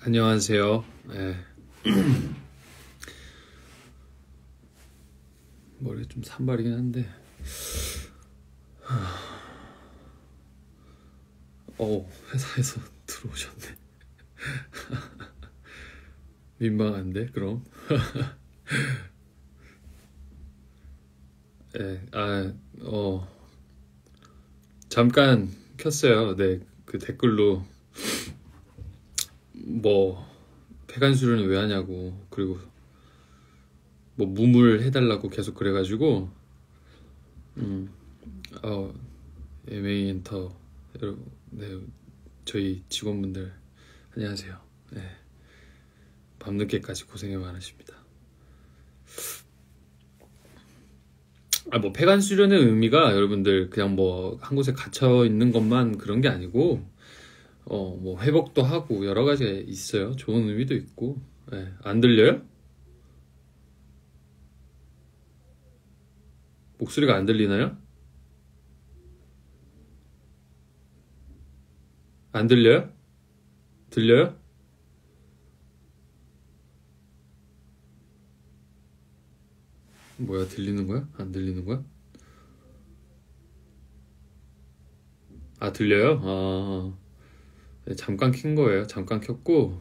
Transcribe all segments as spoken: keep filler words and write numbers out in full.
안녕하세요. 네. 머리 좀 산발이긴 한데, 어 회사에서 들어오셨네. 민망한데 그럼. 네, 아, 어 잠깐 켰어요. 네, 그 댓글로 뭐 폐간 수련을 왜 하냐고, 그리고 뭐 무물 해달라고 계속 그래가지고, 음, 어, 엠에이 엔터 여러분, 네, 저희 직원분들 안녕하세요. 네, 밤늦게까지 고생이 많으십니다. 아, 뭐 폐간 수련의 의미가 여러분들 그냥 뭐 한 곳에 갇혀 있는 것만 그런 게 아니고, 어, 뭐 회복도 하고 여러 가지가 있어요. 좋은 의미도 있고. 네, 안 들려요? 목소리가 안 들리나요? 안 들려요? 들려요? 뭐야, 들리는 거야? 안 들리는 거야? 아, 들려요? 아, 네, 잠깐 킨 거예요. 잠깐 켰고,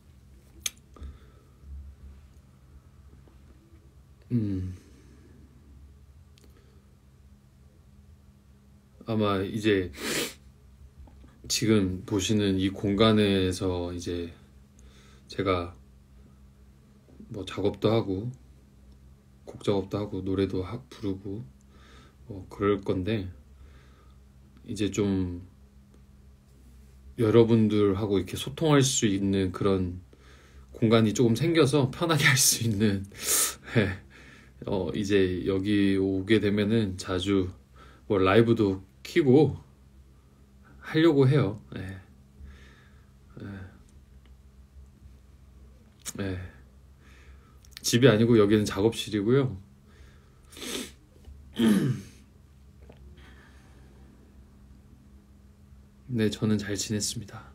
음, 아마 이제 지금 보시는 이 공간에서 이제 제가 뭐 작업도 하고 곡 작업도 하고 노래도 하, 부르고 뭐 그럴 건데, 이제 좀 여러분들하고 이렇게 소통할 수 있는 그런 공간이 조금 생겨서 편하게 할 수 있는 네, 어, 이제 여기 오게 되면은 자주 뭐 라이브도 키고 하려고 해요. 네, 네. 집이 아니고 여기는 작업실이고요. 네, 저는 잘 지냈습니다.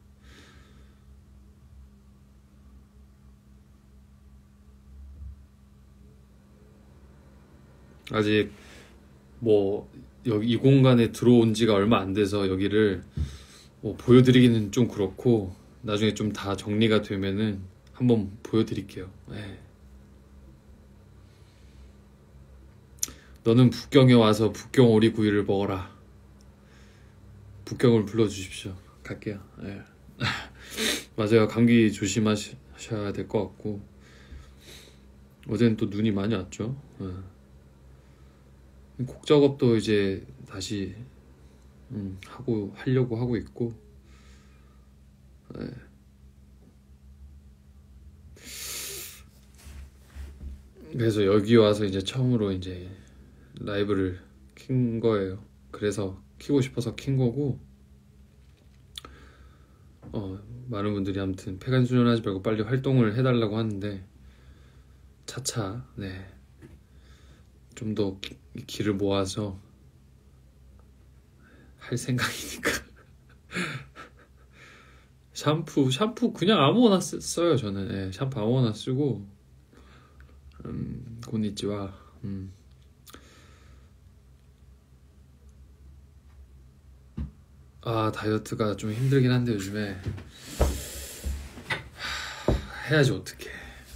아직 뭐 여기 이 공간에 들어온 지가 얼마 안 돼서 여기를 뭐 보여드리기는 좀 그렇고, 나중에 좀 다 정리가 되면은 한번 보여드릴게요. 네. 너는 북경에 와서 북경 오리구이를 먹어라. 북경을 불러주십시오. 갈게요. 네. 맞아요. 감기 조심하셔야 될 것 같고, 어제는 또 눈이 많이 왔죠. 네. 곡 작업도 이제 다시 음, 하고 하려고 하고 있고. 네. 그래서 여기 와서 이제 처음으로 이제 라이브를 킨 거예요. 그래서 키고 싶어서 킨 거고, 어, 많은 분들이 아무튼 폐간 수련하지 말고 빨리 활동을 해달라고 하는데, 차차 네, 좀 더 기를 모아서 할 생각이니까. 샴푸 샴푸 그냥 아무거나 쓰, 써요 저는. 네, 샴푸 아무거나 쓰고, 음, 곤니찌와 음. 아, 다이어트가 좀 힘들긴 한데 요즘에 하, 해야지 어떡해.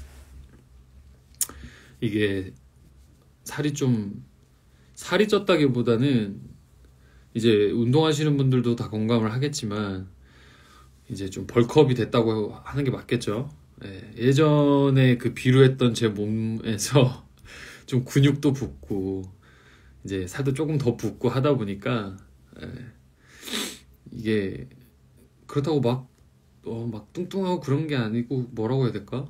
이게 살이 좀 살이 쪘다기보다는, 이제 운동하시는 분들도 다 공감을 하겠지만 이제 좀 벌크업이 됐다고 하는 게 맞겠죠. 예, 예전에 그 비루했던 제 몸에서 좀 근육도 붙고 이제 살도 조금 더 붙고 하다 보니까, 예, 이게 그렇다고 막, 어, 막 뚱뚱하고 그런 게 아니고, 뭐라고 해야 될까?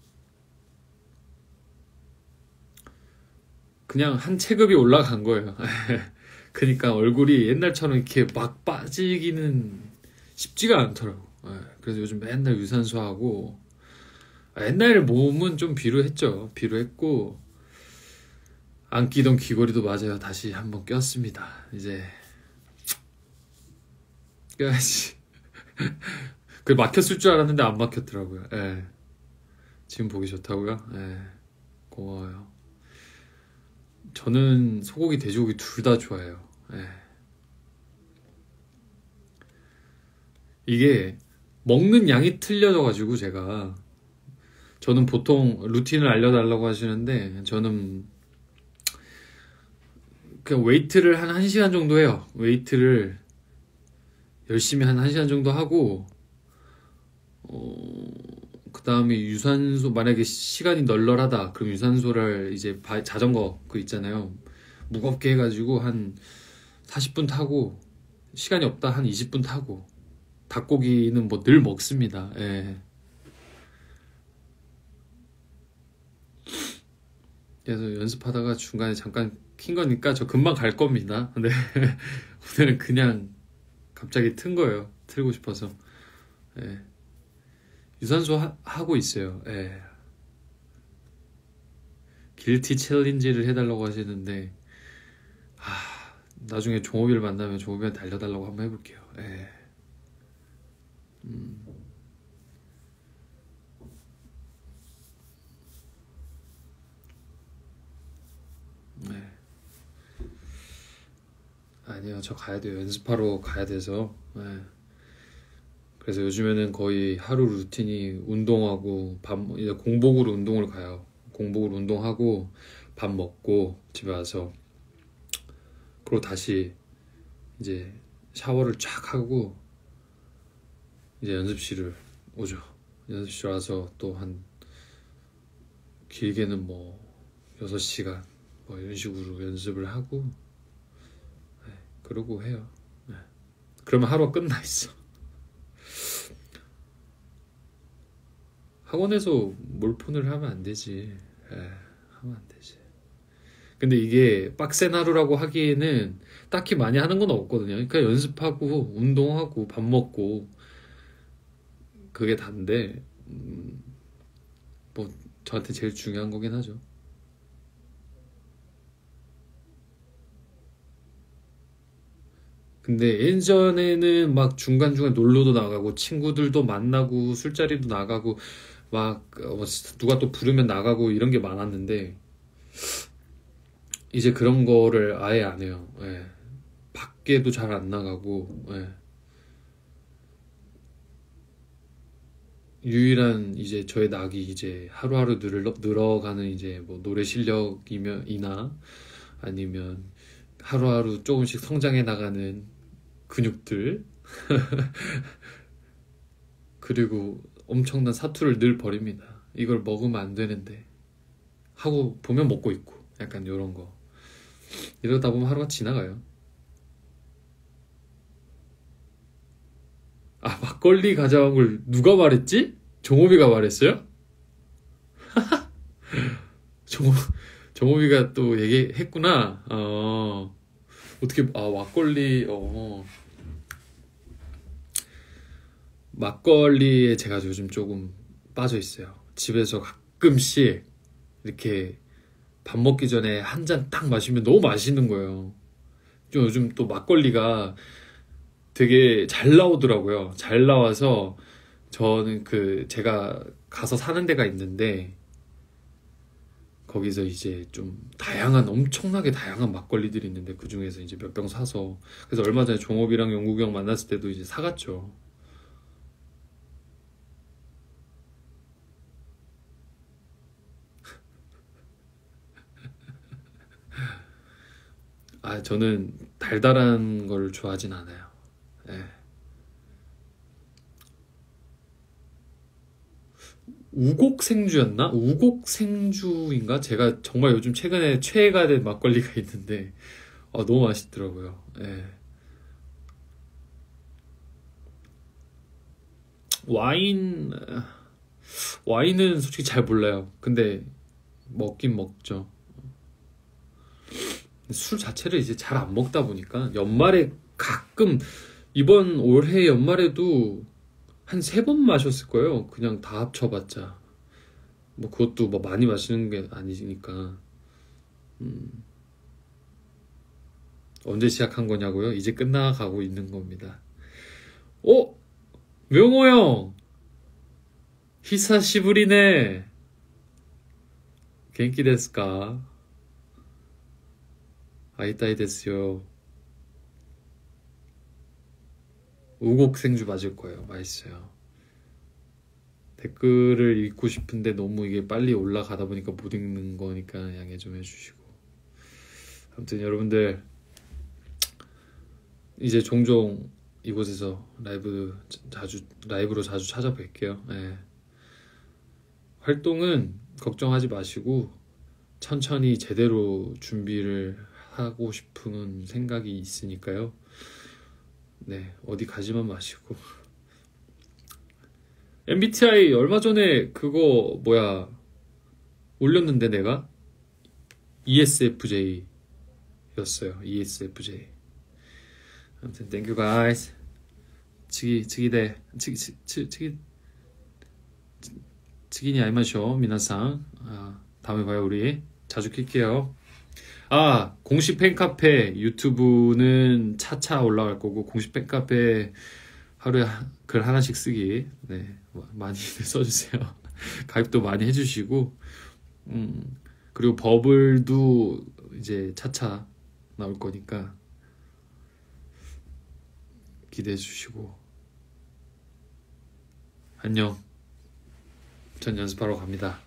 그냥 한 체급이 올라간 거예요. 그러니까 얼굴이 옛날처럼 이렇게 막 빠지기는 쉽지가 않더라고. 예, 그래서 요즘 맨날 유산소하고, 아, 옛날 몸은 좀 비루했죠. 비루했고, 안 끼던 귀걸이도 맞아요. 다시 한번 꼈습니다. 이제 껴야지. 그 막혔을 줄 알았는데 안 막혔더라고요. 예. 지금 보기 좋다고요? 예. 고마워요. 저는 소고기, 돼지고기 둘 다 좋아해요. 예. 이게 먹는 양이 틀려져가지고 제가 저는 보통 루틴을 알려달라고 하시는데 저는 그냥 웨이트를 한 1시간 정도 해요. 웨이트를 열심히 한 1시간 정도 하고 어, 그 다음에 유산소 만약에 시간이 널널하다 그럼 유산소를 이제 바, 자전거 그 있잖아요. 무겁게 해가지고 한 사십 분 타고 시간이 없다 한 이십 분 타고 닭고기는 뭐 늘 먹습니다. 예. 그래서 연습하다가 중간에 잠깐 킨 거니까 저 금방 갈 겁니다. 근데 오늘은 그냥 갑자기 튼 거예요. 틀고 싶어서. 예. 유산소 하, 하고 있어요. 예. 길티 챌린지를 해달라고 하시는데 아, 나중에 종업이를 만나면 종업이한테 알려달라고 한번 해볼게요. 예. 음. 네. 아니요, 저 가야 돼요. 연습하러 가야 돼서. 네. 그래서 요즘에는 거의 하루 루틴이 운동하고 밥, 이제 공복으로 운동을 가요. 공복으로 운동하고 밥 먹고 집에 와서 그리고 다시 이제 샤워를 쫙 하고 이제 연습실을 오죠. 연습실 와서 또 한 길게는 뭐 여섯 시간 뭐 이런 식으로 연습을 하고 네, 그러고 해요. 네. 그러면 하루가 끝나 있어. 학원에서 몰폰을 하면 안 되지. 에, 하면 안 되지. 근데 이게 빡센 하루라고 하기에는 딱히 많이 하는 건 없거든요. 그러니까 연습하고 운동하고 밥 먹고 그게 다인데 음, 뭐 저한테 제일 중요한 거긴 하죠. 근데 예전에는 막 중간중간 놀러도 나가고 친구들도 만나고 술자리도 나가고 막 어, 누가 또 부르면 나가고 이런 게 많았는데 이제 그런 거를 아예 안 해요. 예. 밖에도 잘 안 나가고 예. 유일한 이제 저의 낙이 이제 하루하루 늘어, 늘어가는 이제 뭐 노래 실력이면 이나 아니면 하루하루 조금씩 성장해 나가는 근육들 그리고 엄청난 사투를 늘 벌입니다. 이걸 먹으면 안 되는데 하고 보면 먹고 있고 약간 이런 거 이러다 보면 하루가 지나가요. 아, 막걸리 가져온 걸 누가 말했지? 종호비가 말했어요? 종호, 종호비가 또 얘기했구나. 어, 어떻게, 아, 막걸리, 어. 막걸리에 제가 요즘 조금 빠져 있어요. 집에서 가끔씩 이렇게 밥 먹기 전에 한 잔 딱 마시면 너무 맛있는 거예요. 좀 요즘 또 막걸리가 되게 잘 나오더라고요. 잘 나와서 저는 그 제가 가서 사는 데가 있는데 거기서 이제 좀 다양한 엄청나게 다양한 막걸리들이 있는데 그 중에서 이제 몇 병 사서 그래서 얼마 전에 종업이랑 영국이 형 만났을 때도 이제 사갔죠. 아, 저는 달달한 걸 좋아하진 않아요. 예. 우곡생주였나? 우곡생주인가? 제가 정말 요즘 최근에 최애가 된 막걸리가 있는데 아, 너무 맛있더라고요. 예. 와인 와인은 솔직히 잘 몰라요. 근데 먹긴 먹죠. 술 자체를 이제 잘 안 먹다 보니까 연말에 가끔 이번 올해 연말에도 한 세 번 마셨을 거예요. 그냥 다 합쳐봤자 뭐 그것도 뭐 많이 마시는 게 아니니까. 음, 언제 시작한 거냐고요? 이제 끝나가고 있는 겁니다. 어? 명호 형! 히사시부리네! 겐키 데스까? 아이따이 데스요. 우곡 생주 맞을 거예요. 맛있어요. 댓글을 읽고 싶은데 너무 이게 빨리 올라가다 보니까 못 읽는 거니까 양해 좀 해주시고. 아무튼 여러분들 이제 종종 이곳에서 라이브 자주 라이브로 자주 찾아뵐게요. 네. 활동은 걱정하지 마시고 천천히 제대로 준비를 하고 싶은 생각이 있으니까요. 네, 어디 가지만 마시고. 엠비티아이 얼마 전에 그거 뭐야 올렸는데 내가 이에스에프제이 였어요. 이에스에프제이. 아무튼 thank you guys. 치기 치기대 치기 치 치기 치기니 아이마쇼 미나상. 아, 다음에 봐요. 우리 자주 킬게요. 아, 공식 팬카페 유튜브는 차차 올라갈 거고 공식 팬카페 하루에 글 하나씩 쓰기. 네, 많이 써주세요. 가입도 많이 해주시고, 음, 그리고 버블도 이제 차차 나올 거니까 기대해 주시고. 안녕. 전 연습하러 갑니다.